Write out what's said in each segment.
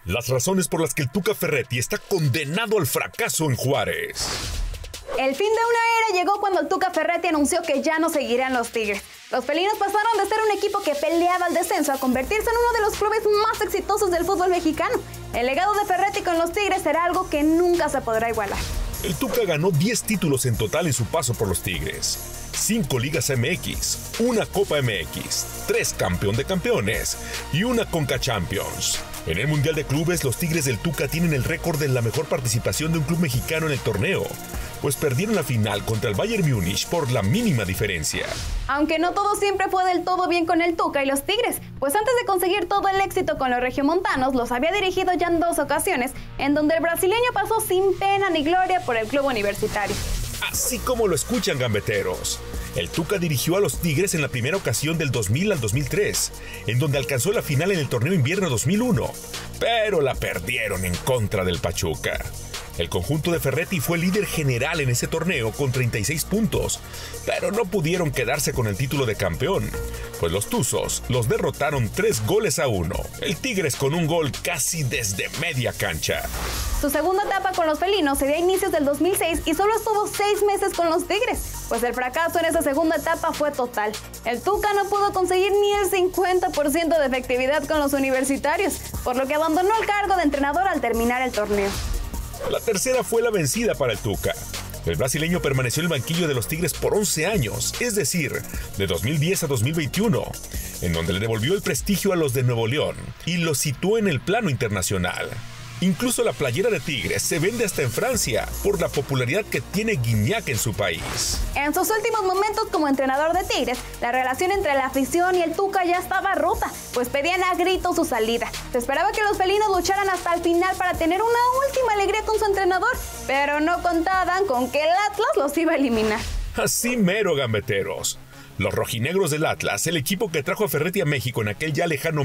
Las razones por las que el Tuca Ferretti está condenado al fracaso en Juárez. El fin de una era llegó cuando el Tuca Ferretti anunció que ya no seguirá en los Tigres. Los felinos pasaron de ser un equipo que peleaba al descenso a convertirse en uno de los clubes más exitosos del fútbol mexicano. El legado de Ferretti con los Tigres será algo que nunca se podrá igualar. El Tuca ganó 10 títulos en total en su paso por los Tigres. 5 Ligas MX, 1 Copa MX, 3 Campeón de Campeones y 1 Conca Champions. En el Mundial de Clubes, los Tigres del Tuca tienen el récord de la mejor participación de un club mexicano en el torneo, pues perdieron la final contra el Bayern Múnich por la mínima diferencia. Aunque no todo siempre fue del todo bien con el Tuca y los Tigres, pues antes de conseguir todo el éxito con los regiomontanos, los había dirigido ya en 2 ocasiones, en donde el brasileño pasó sin pena ni gloria por el club universitario. Así como lo escuchan, gambeteros. El Tuca dirigió a los Tigres en la primera ocasión del 2000 al 2003, en donde alcanzó la final en el torneo invierno 2001, pero la perdieron en contra del Pachuca. El conjunto de Ferretti fue líder general en ese torneo con 36 puntos, pero no pudieron quedarse con el título de campeón, pues los Tuzos los derrotaron 3-1. El Tigres con un gol casi desde media cancha. Su segunda etapa con los felinos se dio a inicios del 2006 y solo estuvo 6 meses con los Tigres, pues el fracaso en esa segunda etapa fue total. El Tuca no pudo conseguir ni el 50% de efectividad con los universitarios, por lo que abandonó el cargo de entrenador al terminar el torneo. La tercera fue la vencida para el Tuca. El brasileño permaneció en el banquillo de los Tigres por 11 años, es decir, de 2010 a 2021, en donde le devolvió el prestigio a los de Nuevo León y los situó en el plano internacional. Incluso la playera de Tigres se vende hasta en Francia por la popularidad que tiene Guignac en su país. En sus últimos momentos como entrenador de Tigres, la relación entre la afición y el Tuca ya estaba rota, pues pedían a gritos su salida. Se esperaba que los felinos lucharan hasta el final para tener una última alegría con su entrenador, pero no contaban con que el Atlas los iba a eliminar. Así mero, gambeteros. Los rojinegros del Atlas, el equipo que trajo a Ferretti a México en aquel ya lejano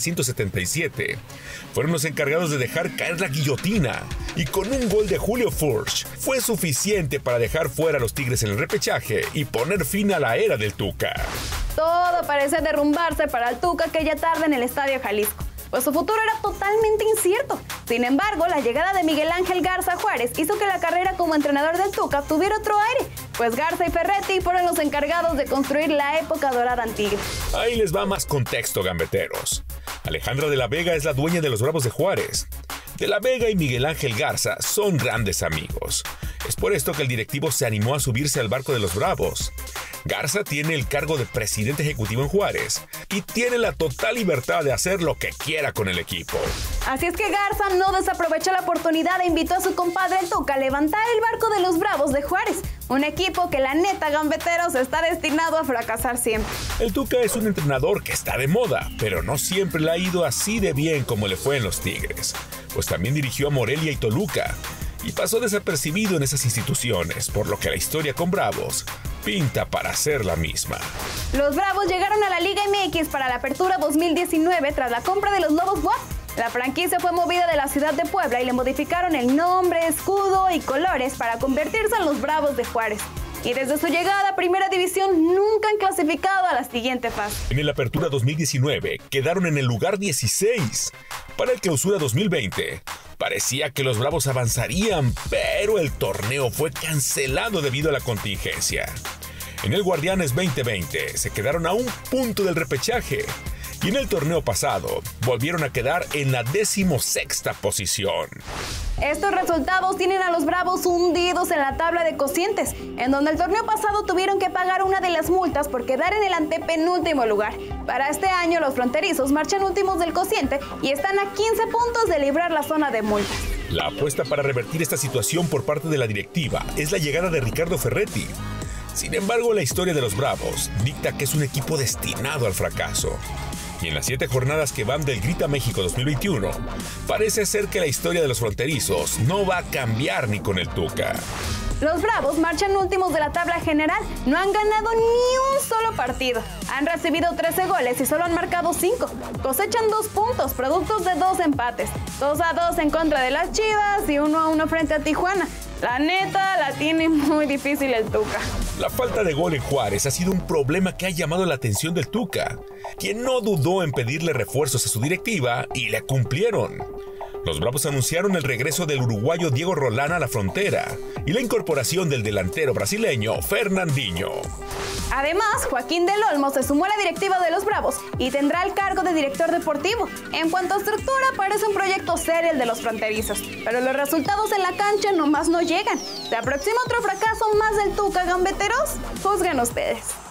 1977, fueron los encargados de dejar caer la guillotina, y con un gol de Julio Furch fue suficiente para dejar fuera a los Tigres en el repechaje y poner fin a la era del Tuca. Todo parecía derrumbarse para el Tuca aquella tarde en el Estadio Jalisco, pues su futuro era totalmente incierto. Sin embargo, la llegada de Miguel Ángel Garza Juárez hizo que la carrera como entrenador del Tuca tuviera otro aire, pues Garza y Ferretti fueron los encargados de construir la época dorada en Tigres. Ahí les va más contexto, gambeteros. Alejandra de la Vega es la dueña de los Bravos de Juárez. De la Vega y Miguel Ángel Garza son grandes amigos. Es por esto que el directivo se animó a subirse al barco de los Bravos. Garza tiene el cargo de presidente ejecutivo en Juárez y tiene la total libertad de hacer lo que quiera con el equipo. Así es que Garza no desaprovechó la oportunidad e invitó a su compadre el Tuca a levantar el barco de los Bravos de Juárez, un equipo que la neta, gambeteros, está destinado a fracasar siempre. El Tuca es un entrenador que está de moda, pero no siempre le ha ido así de bien como le fue en los Tigres, pues también dirigió a Morelia y Toluca, y pasó desapercibido en esas instituciones, por lo que la historia con Bravos pinta para ser la misma. Los Bravos llegaron a la Liga MX para la apertura 2019 tras la compra de los Lobos WAP. La franquicia fue movida de la ciudad de Puebla y le modificaron el nombre, escudo y colores para convertirse en los Bravos de Juárez. Y desde su llegada a Primera División nunca han clasificado a la siguiente fase. En el Apertura 2019 quedaron en el lugar 16. Para el Clausura 2020 parecía que los Bravos avanzarían, pero el torneo fue cancelado debido a la contingencia. En el Guardianes 2020 se quedaron a un punto del repechaje. Y en el torneo pasado volvieron a quedar en la 16ª posición. Estos resultados tienen a los Bravos hundidos en la tabla de cocientes, en donde el torneo pasado tuvieron que pagar una de las multas por quedar en el antepenúltimo lugar. Para este año los fronterizos marchan últimos del cociente y están a 15 puntos de librar la zona de multas. La apuesta para revertir esta situación por parte de la directiva es la llegada de Ricardo Ferretti. Sin embargo, la historia de los Bravos dicta que es un equipo destinado al fracaso. Y en las 7 jornadas que van del Grita México 2021, parece ser que la historia de los fronterizos no va a cambiar ni con el Tuca. Los Bravos marchan últimos de la tabla general, no han ganado ni un solo partido. Han recibido 13 goles y solo han marcado 5. Cosechan 2 puntos, productos de 2 empates. 2-2 en contra de las Chivas y 1-1 frente a Tijuana. La neta, la tiene muy difícil el Tuca. La falta de gol en Juárez ha sido un problema que ha llamado la atención del Tuca, quien no dudó en pedirle refuerzos a su directiva y le cumplieron. Los Bravos anunciaron el regreso del uruguayo Diego Rolán a la frontera y la incorporación del delantero brasileño Fernandinho. Además, Joaquín del Olmo se sumó a la directiva de los Bravos y tendrá el cargo de director deportivo. En cuanto a estructura, parece un proyecto serio el de los fronterizos, pero los resultados en la cancha nomás no llegan. ¿Se aproxima otro fracaso más del Tuca, gambeteros? Juzguen ustedes.